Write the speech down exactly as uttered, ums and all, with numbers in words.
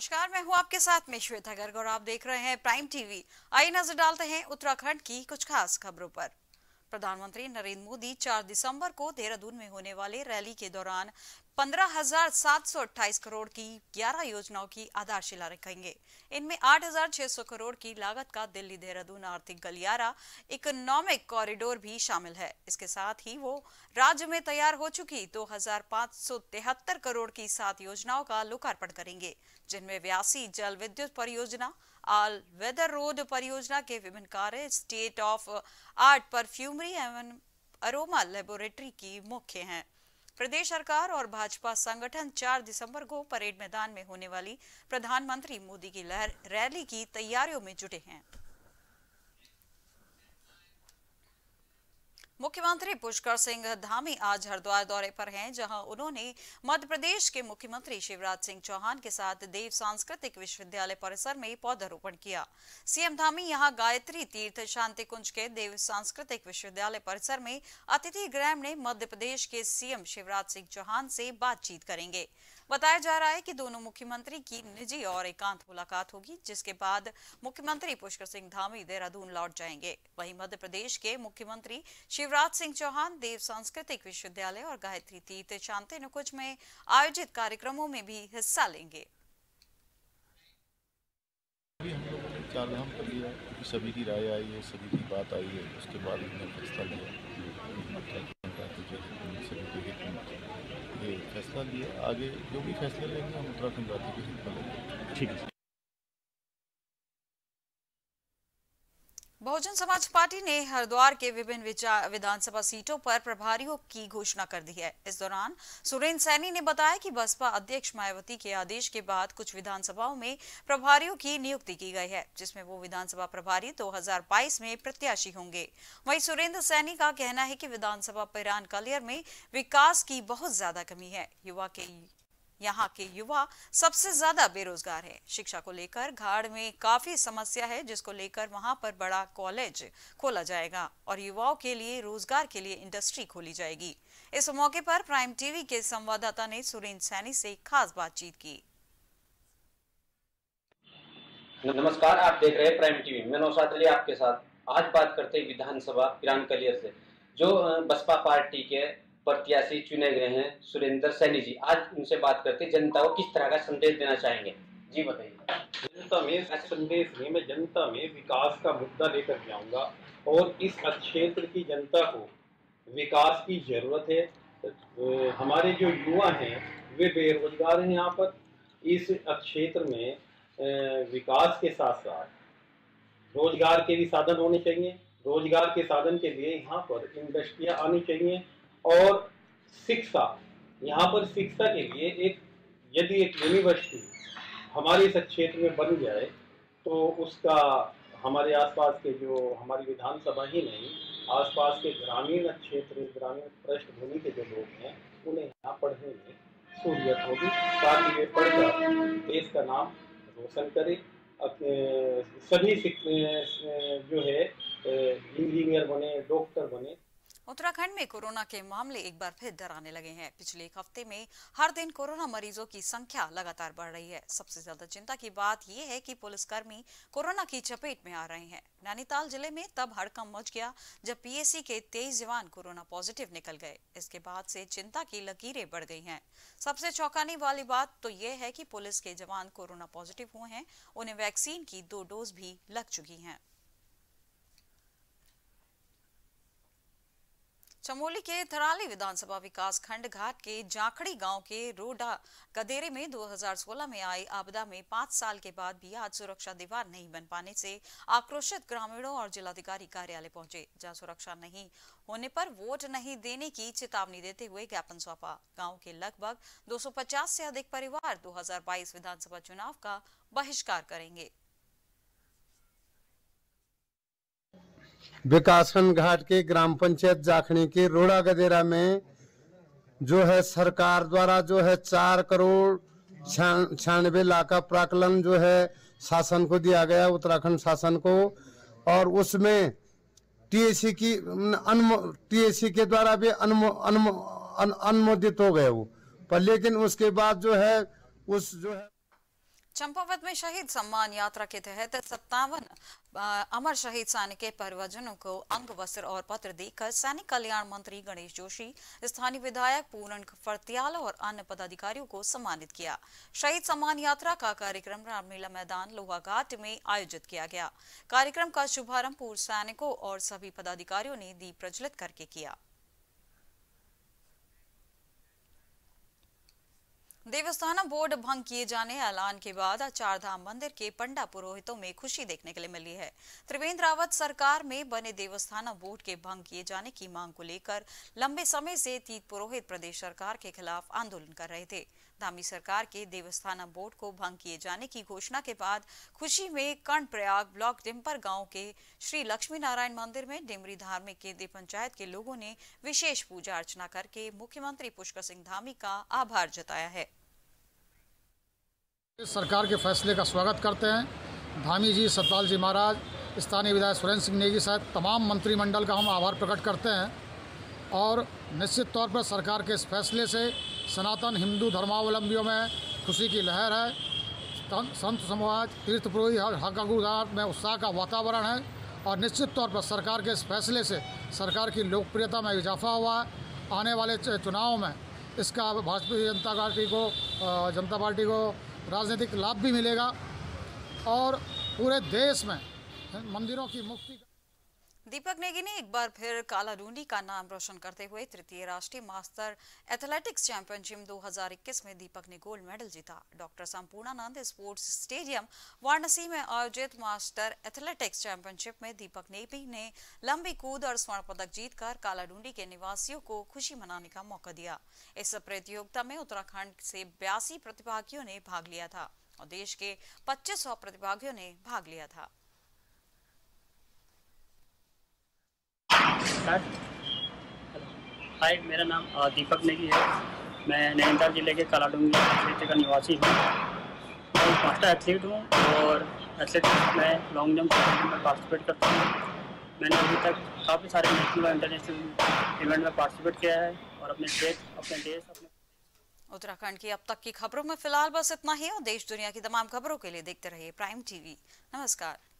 नमस्कार, मैं हूं आपके साथ में श्वेता गर्ग और आप देख रहे हैं प्राइम टीवी। आइए नजर डालते हैं उत्तराखंड की कुछ खास खबरों पर। प्रधानमंत्री नरेंद्र मोदी चार दिसंबर को देहरादून में होने वाले रैली के दौरान पंद्रह हजार सात सौ अट्ठाईस करोड़ की ग्यारह योजनाओं की आधारशिला रखेंगे। इनमें आठ हजार छह सौ करोड़ की लागत का दिल्ली देहरादून आर्थिक गलियारा इकोनॉमिक कॉरिडोर भी शामिल है। इसके साथ ही वो राज्य में तैयार हो चुकी दो हजार पाँच सौ तिहत्तर करोड़ की सात योजनाओं का लोकार्पण करेंगे, जिनमें व्यासी जल विद्युत परियोजना, ऑल वेदर रोड परियोजना के विभिन्न कार्य, स्टेट ऑफ आर्ट परफ्यूमरी एवं अरोमा लेबोरेटरी की मुख्य हैं। प्रदेश सरकार और भाजपा संगठन चार दिसंबर को परेड मैदान में होने वाली प्रधानमंत्री मोदी की लहर रैली की तैयारियों में जुटे हैं। मुख्यमंत्री पुष्कर सिंह धामी आज हरिद्वार दौरे पर हैं, जहां उन्होंने मध्य प्रदेश के मुख्यमंत्री शिवराज सिंह चौहान के साथ देव सांस्कृतिक विश्वविद्यालय परिसर में पौधारोपण किया। सीएम धामी यहां गायत्री तीर्थ शांति कुंज के देव सांस्कृतिक विश्वविद्यालय परिसर में अतिथि गृह में मध्य प्रदेश के सीएम शिवराज सिंह चौहान से बातचीत करेंगे। बताया जा रहा है कि दोनों मुख्यमंत्री की निजी और एकांत मुलाकात होगी, जिसके बाद मुख्यमंत्री पुष्कर सिंह धामी देहरादून लौट जाएंगे। वहीं मध्य प्रदेश के मुख्यमंत्री शिवराज सिंह चौहान देव सांस्कृतिक विश्वविद्यालय और गायत्री तीर्थ शांति कुंज में आयोजित कार्यक्रमों में भी हिस्सा लेंगे। चार धाम कर लिया, सभी की राय आई है, सभी की बात आई है, उसके बाद हमने फैसला लिया ये फैसला लिया आगे जो भी फैसले लेंगे हम उत्तराखंड राज्य के हित में लेंगे। ठीक है। बहुजन समाज पार्टी ने हरिद्वार के विभिन्न विधानसभा सीटों पर प्रभारियों की घोषणा कर दी है। इस दौरान सुरेंद्र सैनी ने बताया कि बसपा अध्यक्ष मायावती के आदेश के बाद कुछ विधानसभाओं में प्रभारियों की नियुक्ति की गई है, जिसमें वो विधानसभा प्रभारी दो हजार बाईस में प्रत्याशी होंगे। वहीं सुरेंद्र सैनी का कहना है कि विधानसभा पिरान कलियर में विकास की बहुत ज्यादा कमी है। युवा के यहाँ के युवा सबसे ज्यादा बेरोजगार है। शिक्षा को लेकर घाड़ में काफी समस्या है, जिसको लेकर वहां पर बड़ा कॉलेज खोला जाएगा और युवाओं के लिए रोजगार के लिए इंडस्ट्री खोली जाएगी। इस मौके पर प्राइम टीवी के संवाददाता ने सुरेंद्र सैनी से खास बातचीत की। नमस्कार, आप देख रहे हैं प्राइम टीवी। मैं नौशाद अली आपके साथ। आज बात करते हैं विधानसभा पिरान कलियर से, जो बसपा पार्टी के प्रत्याशी चुने गए हैं सुरेंद्र सैनी जी। आज उनसे बात करते हैं, जनता को किस तरह का संदेश देना चाहेंगे, जी बताइए। जनता में संदेश में मैं जनता में विकास का मुद्दा लेकर जाऊंगा और इस क्षेत्र की जनता को विकास की जरूरत है। हमारे जो युवा हैं वे बेरोजगार हैं। यहाँ पर इस क्षेत्र में विकास के साथ साथ रोजगार के भी साधन होने चाहिए। रोजगार के साधन के लिए यहाँ पर इंडस्ट्रियाँ आनी चाहिए और शिक्षा, यहाँ पर शिक्षा के लिए एक यदि एक यूनिवर्सिटी हमारे इस क्षेत्र में बन जाए तो उसका हमारे आसपास के जो हमारी विधानसभा ही नहीं, आसपास के ग्रामीण क्षेत्र, ग्रामीण पृष्ठभूमि के जो लोग हैं उन्हें यहाँ पढ़ने में सहूलियत होगी, ताकि वे पढ़कर देश का नाम रोशन करें। सभी जो है इंजीनियर बने, डॉक्टर बने। उत्तराखंड में कोरोना के मामले एक बार फिर डराने लगे हैं। पिछले एक हफ्ते में हर दिन कोरोना मरीजों की संख्या लगातार बढ़ रही है। सबसे ज्यादा चिंता की बात यह है कि पुलिसकर्मी कोरोना की चपेट में आ रहे हैं। नैनीताल जिले में तब हड़कंप मच गया जब पीएसी के तेईस जवान कोरोना पॉजिटिव निकल गए। इसके बाद से चिंता की लकीरें बढ़ गई हैं। सबसे चौंकाने वाली बात तो यह है कि पुलिस के जवान कोरोना पॉजिटिव हुए हैं, उन्हें वैक्सीन की दो डोज भी लग चुकी हैं। चमोली के थराली विधानसभा विकास खंड घाट के जाखड़ी गांव के रोडा गदेरे में दो हज़ार सोलह में आई आपदा में पांच साल के बाद भी आज सुरक्षा दीवार नहीं बन पाने से आक्रोशित ग्रामीणों और जिलाधिकारी कार्यालय पहुंचे, जहां सुरक्षा नहीं होने पर वोट नहीं देने की चेतावनी देते हुए ज्ञापन सौंपा। गांव के लगभग दो सौ पचास से अधिक परिवार दो हज़ार बाईस विधानसभा चुनाव का बहिष्कार करेंगे। विकासखंड घाट के ग्राम पंचायत जाखड़ी के रोड़ा गदेरा में जो है सरकार द्वारा जो है चार करोड़ छियानवे लाख का प्राकलन जो है शासन को दिया गया, उत्तराखंड शासन को, और उसमें टीएसी की टीएसी के द्वारा भी अनुमोदित हो गए वो, पर लेकिन उसके बाद जो है उस जो है चंपावत में शहीद सम्मान यात्रा के तहत सत्तावन अमर शहीद सैनिक के परिवारजनों को अंग वस्त्र और पत्र देकर सैनिक कल्याण मंत्री गणेश जोशी, स्थानीय विधायक पूरन फर्त्याल और अन्य पदाधिकारियों को सम्मानित किया। शहीद सम्मान यात्रा का कार्यक्रम रामलीला मैदान लोहाघाट में आयोजित किया गया। कार्यक्रम का शुभारंभ पूर्व सैनिकों और सभी पदाधिकारियों ने दीप प्रज्वलित करके किया। देवस्थानम बोर्ड भंग किए जाने ऐलान के बाद चार धाम मंदिर के पंडा पुरोहितों में खुशी देखने के लिए मिली है। त्रिवेंद्र रावत सरकार में बने देवस्थानम बोर्ड के भंग किए जाने की मांग को लेकर लंबे समय से तीर्थ पुरोहित प्रदेश सरकार के खिलाफ आंदोलन कर रहे थे। धामी सरकार के देवस्थानम बोर्ड को भंग किए जाने की घोषणा के बाद खुशी में कर्णप्रयाग ब्लॉक डिम्पर गांव के श्री लक्ष्मी नारायण मंदिर में डिमरी धार्मिक केंद्रीय पंचायत के लोगों ने विशेष पूजा अर्चना करके मुख्यमंत्री पुष्कर सिंह धामी का आभार जताया है। सरकार के फैसले का स्वागत करते हैं। धामी जी, सतपाल जी महाराज, स्थानीय विधायक सुरेंद्र सिंह नेगी सहित तमाम मंत्रिमंडल का हम आभार प्रकट करते हैं और निश्चित तौर पर सरकार के इस फैसले से सनातन हिंदू धर्मावलंबियों में खुशी की लहर है। संत समाज, तीर्थ पुरोहित, हक गुजार में उत्साह का वातावरण है और निश्चित तौर पर सरकार के इस फैसले से सरकार की लोकप्रियता में इजाफा हुआ है। आने वाले चुनाव में इसका भारतीय जनता पार्टी को जनता पार्टी को राजनीतिक लाभ भी मिलेगा और पूरे देश में मंदिरों की मुक्ति। दीपक नेगी ने एक बार फिर कालाडूंडी का नाम रोशन करते हुए तृतीय राष्ट्रीय मास्टर एथलेटिक्स चैंपियनशिप दो हज़ार इक्कीस में दीपक ने गोल्ड मेडल जीता। Doctor Sampurnanand sports stadium Varanasi में आयोजित मास्टर एथलेटिक्स चैंपियनशिप में दीपक नेगी ने लंबी कूद और स्वर्ण पदक जीतकर कालाडूंडी के निवासियों को खुशी मनाने का मौका दिया। इस प्रतियोगिता में उत्तराखंड से बयासी प्रतिभागियों ने भाग लिया था और देश के पच्चीस सौ प्रतिभागियों ने भाग लिया था। हाय, मेरा नाम दीपक नेगी है। मैं नैनीताल जिले के कालाडूंगी क्षेत्र का निवासी हूँ। मैं एक मास्टर एथलीट हूँ और एथलेटिक्स में लॉन्ग जंप में पार्टिसिपेट करता हूँ। मैंने अभी तक काफ़ी सारे नेशनल और इंटरनेशनल इवेंट में पार्टिसिपेट किया है और अपने देश अपने देश अपने उत्तराखंड की अब तक की खबरों में फिलहाल बस इतना ही और देश दुनिया की तमाम खबरों के लिए देखते रहिए प्राइम टीवी। नमस्कार।